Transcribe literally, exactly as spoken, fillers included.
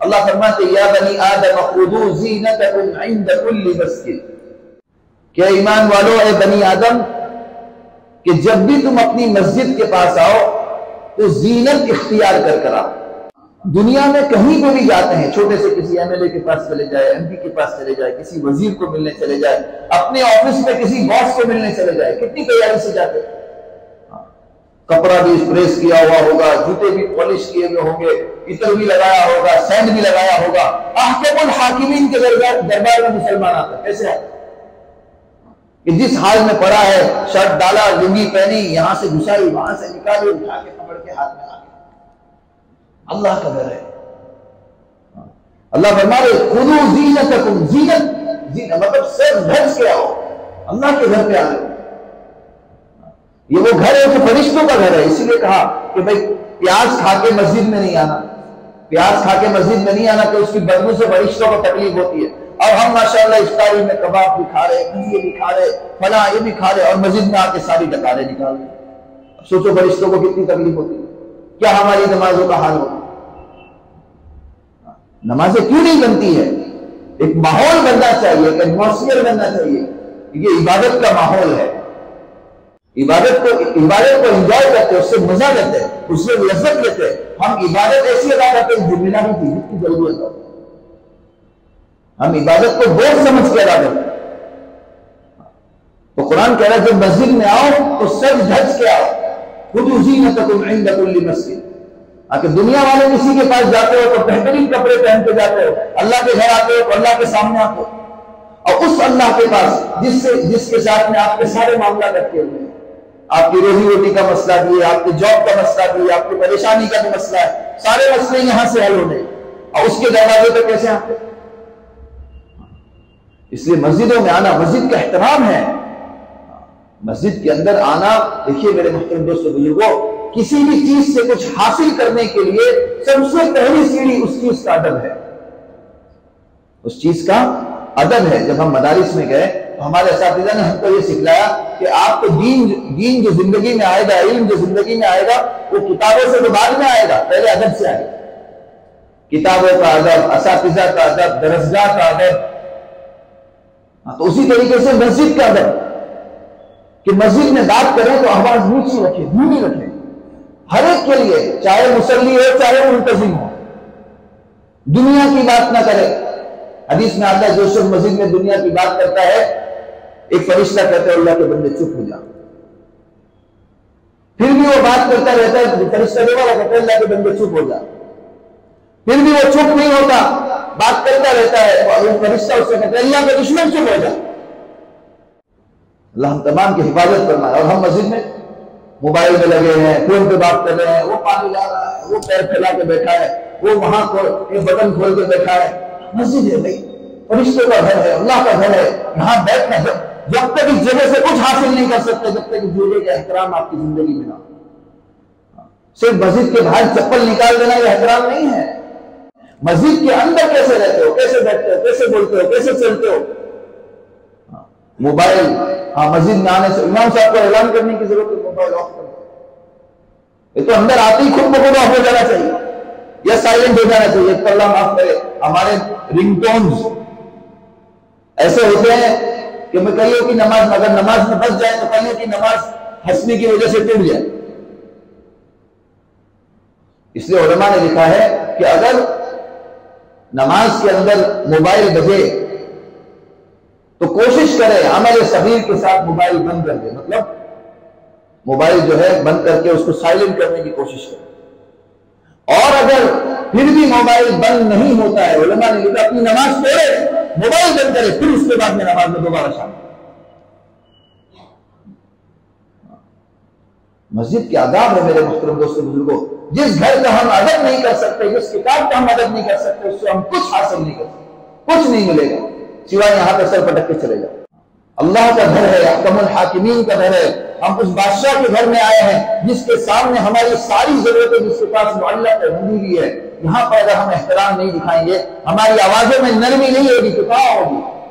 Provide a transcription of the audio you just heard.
اللہ فرماتے یا بنی آدم خذوا زینتکم عند کل مسجد، کہ ایمان والو، اے بنی آدم، کہ جب بھی تم اپنی مسجد کے پاس آؤ تو زینت اختیار کر کر آؤ۔ دنیا میں کہیں پہ بھی جاتے ہیں، چھوٹے سے کسی ایم ایل اے کے پاس چلے جائے، ایم پی کے پاس چلے جائے، کسی وزیر کو ملنے چلے جائے، اپنے آفس میں کسی باس کو ملنے چلے جائے، کتنی تیاری سے جاتے ہیں۔ کپڑا بھی پریس کیا ہوا ہوگا، جوتے بھی پالش کیے ہوئے ہوں گے، عطر بھی لگایا ہوگا، سینڈ بھی لگایا ہوگا۔ احکم الحاکمین کے دربار میں مسلمان آتا ہے، کیسے آتا ہے؟ کہ جس حال میں پڑا ہے، شرٹ ڈالا، لنگی پہنی، یہاں سے گھسائی، وہاں سے نکالی، اٹھا کے پکڑ کے ہاتھ میں آ گیا۔ اللہ کا گھر ہے۔ اللہ فرما رہے خذوا زینتکم، زینت زینت مطلب سر ڈھک کے آؤ، اللہ کے گھر پہ آ رہے۔ یہ وہ گھر ہے جو فرشتوں کا گھر ہے، اسی لیے کہا کہ بھائی پیاز کھا کے مسجد میں نہیں آنا، پیاز کھا کے مسجد میں نہیں آنا کہ اس کی بدبو سے فرشتوں کو تکلیف ہوتی ہے۔ اور ہم ماشاءاللہ افطاری میں کباب بھی کھا رہے، یہ بھی کھا رہے، فلاں یہ بھی کھا رہے، اور مسجد میں آ کے ساری ڈکاریں نکال رہے۔ سوچو فرشتوں کو کتنی تکلیف ہوتی ہے، کیا ہماری نمازوں کا حال ہوگا؟ نمازیں کیوں نہیں بنتی ہے؟ ایک ماحول بننا چاہیے، ایک ایٹماسفیئر بننا چاہیے۔ یہ عبادت کا ماحول ہے، عبادت کو عبادت کو انجوائے کرتے، اس سے مزہ لیتے، اس سے لذت لیتے۔ ہم عبادت ایسی ادا کرتے ہیں ذمہ داری کی جتنی ضرورت ہو، ہم عبادت کو بوجھ سمجھ کے ادا کرتے۔ تو قرآن کہہ رہا ہے جب مسجد میں آؤ تو سر جھج کے آؤ، خذوا زینتکم عند کل مسجد۔ اگر دنیا والے کسی کے پاس جاتے ہو تو بہترین کپڑے پہن کے جاتے ہو، اللہ کے گھر آتے ہو تو اللہ کے سامنے آتے ہو، اور اس اللہ کے پاس جس سے جس کے ساتھ میں آپ کے سارے معاملات رکھے ہوئے ہیں، آپ کی روزی روٹی کا مسئلہ بھی ہے، آپ کے جاب کا مسئلہ بھی ہے، آپ کی پریشانی کا بھی مسئلہ ہے، سارے مسئلے یہاں سے حل ہونے، اور اس کے دروازے پہ کیسے آتے؟ اس لیے مسجدوں میں آنا، مسجد کا احترام ہے۔ مسجد کے اندر آنا، دیکھیے میرے محترم دوستو بزرگوں، کسی بھی چیز سے کچھ حاصل کرنے کے لیے سب سے پہلی سیڑھی اس چیز کا ادب ہے، اس چیز کا ادب ہے۔ جب ہم مدارس میں گئے تو ہمارے اساتذہ نے ہم کو یہ سکھلایا کہ آپ کو دین دین جو زندگی میں آئے گا، علم جو زندگی میں آئے گا، وہ کتابوں سے تو بعد میں آئے گا، پہلے ادب سے آئے گا۔ کتابوں کا ادب، اساتذہ کا ادب، درسگاہ کا ادب۔ تو اسی طریقے سے مسجد کا ادب، کہ مسجد میں بات کریں تو آواز نیچی رکھے، دھیمی رکھے، ہر ایک کے لیے، چاہے مصلی ہو چاہے منتظم ہو، دنیا کی بات نہ کرے۔ حدیث میں آتا ہے جو شخص مسجد میں دنیا کی بات کرتا ہے، ایک فرشتہ کہتا ہے اللہ کے بندے چپ ہو جا، پھر بھی وہ بات کرتا رہتا ہے، فرشتہ دے والا کہتا ہے اللہ کے بندے چپ ہو جا، پھر بھی وہ چپ نہیں ہوتا، بات کرتا رہتا ہے، فرشتہ اس سے کہتا ہے اللہ کے دشمن چپ ہو جا۔ اللہ ہم تمام کی حفاظت کرنا ہے۔ اور ہم مسجد میں موبائل میں لگے ہیں، فون پہ بات کر رہے ہیں، وہ پانی جا رہا ہے، وہ پیر پھیلا کے بیٹھا ہے، وہ وہاں یہ بٹن کھول کے بیٹھا ہے۔ مسجد ہے بھائی، فرشتوں کا گھر ہے، اللہ کا گھر ہے، یہاں بیٹھنا ہے۔ جب تک اس جگہ سے کچھ حاصل نہیں کر سکتے جب تک اس جگہ کا احترام آپ کی زندگی میں نہ ہو۔ صرف مسجد کے باہر چپل نکال دینا یہ احترام نہیں ہے۔ مسجد کے اندر کیسے رہتے ہو، کیسے بیٹھتے ہو، کیسے بولتے ہو، کیسے چلتے ہو۔ موبائل، ہاں مسجد میں آنے سے امام صاحب کو اعلان کرنے کی ضرورت ہے، موبائل آف کر دو۔ یہ تو اندر آتے ہی خود بخود آف ہو جانا چاہیے یا سائلنٹ ہو جانا چاہیے۔ تو اللہ معاف کرے، ہمارے رنگ ٹونز ایسے ہوتے ہیں کہ میں کئیوں کی نماز اگر نماز میں بچ جائے تو کئیوں کی نماز ہنسنے کی وجہ سے ٹوٹ جائے۔ اس لیے علماء نے لکھا ہے کہ اگر نماز کے اندر موبائل بجے تو کوشش کرے عمل صغیر کے ساتھ موبائل بند کر دے، مطلب موبائل جو ہے بند کر کے اس کو سائلنٹ کرنے کی کوشش کرے۔ اور اگر پھر بھی موبائل بند نہیں ہوتا ہے، علماء نے لکھا اپنی نماز پڑھے، موبائل بند کرے، پھر اس کے بعد میں نماز میں دوبارہ شامل۔ مسجد کے آداب ہے میرے محترم دوستو بزرگوں۔ جس گھر کا ہم ادب نہیں کر سکتے، جس کتاب کا ہم ادب نہیں کر سکتے، اس سے ہم کچھ حاصل نہیں کر سکتے، کچھ نہیں ملے گا سوائے یہاں پہ سر پٹک کے چلے جاؤ۔ اللہ کا گھر ہے، احکم الحاکمین کا گھر ہے۔ ہم اس بادشاہ کے گھر میں آئے ہیں جس کے سامنے ہماری ساری ضرورتیں جس کے پاس معلق ہے، ہوئی بھی ہے۔ یہاں پر اگر ہم احترام نہیں دکھائیں گے، ہماری آوازوں میں نرمی نہیں ہوگی تو کہاں ہوگی؟